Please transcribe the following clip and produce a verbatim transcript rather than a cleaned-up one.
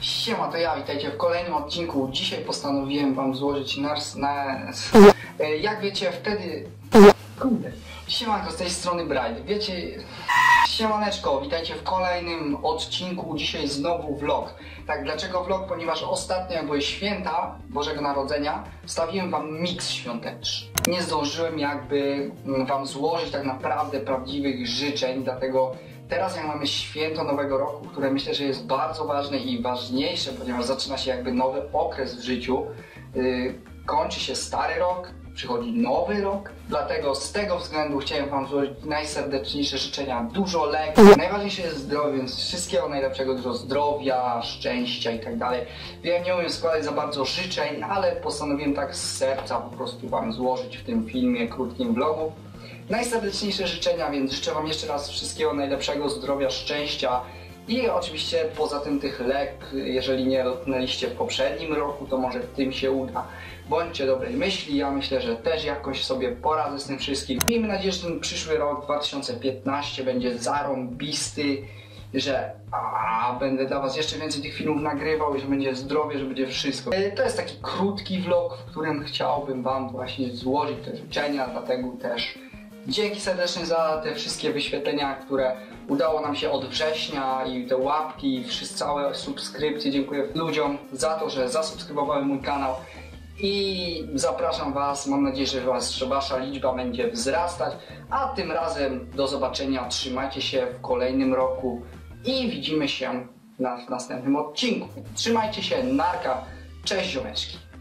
Siema, to ja, witajcie w kolejnym odcinku. Dzisiaj postanowiłem wam złożyć nas na... Jak wiecie, wtedy... Kurde. Siemanko, z tej strony Bright. Wiecie... Siemaneczko, witajcie w kolejnym odcinku. Dzisiaj znowu vlog. Tak, dlaczego vlog? Ponieważ ostatnio, jak były święta Bożego Narodzenia, wstawiłem wam miks świąteczny. Nie zdążyłem jakby wam złożyć tak naprawdę prawdziwych życzeń, dlatego teraz jak mamy święto Nowego Roku, które myślę, że jest bardzo ważne i ważniejsze, ponieważ zaczyna się jakby nowy okres w życiu, yy, kończy się stary rok, przychodzi nowy rok, dlatego z tego względu chciałem wam złożyć najserdeczniejsze życzenia, dużo leków. Najważniejsze jest zdrowie, więc wszystkiego najlepszego, dużo zdrowia, szczęścia i tak dalej. Wiem, nie umiem składać za bardzo życzeń, ale postanowiłem tak z serca po prostu wam złożyć w tym filmie, krótkim vlogu najserdeczniejsze życzenia, więc życzę wam jeszcze raz wszystkiego najlepszego, zdrowia, szczęścia i oczywiście poza tym tych lek, jeżeli nie dotknęliście w poprzednim roku, to może w tym się uda. Bądźcie dobrej myśli, ja myślę, że też jakoś sobie poradzę z tym wszystkim. Miejmy nadzieję, że ten przyszły rok dwa tysiące piętnasty będzie zarąbisty, że a, będę dla was jeszcze więcej tych filmów nagrywał i że będzie zdrowie, że będzie wszystko. To jest taki krótki vlog, w którym chciałbym wam właśnie złożyć te życzenia, dlatego też dzięki serdecznie za te wszystkie wyświetlenia, które udało nam się od września i te łapki i wszystkie całe subskrypcje. Dziękuję ludziom za to, że zasubskrybowały mój kanał i zapraszam was, mam nadzieję, że, was, że wasza liczba będzie wzrastać, a tym razem do zobaczenia, trzymajcie się w kolejnym roku i widzimy się na, w następnym odcinku. Trzymajcie się, narka, cześć ziomeczki.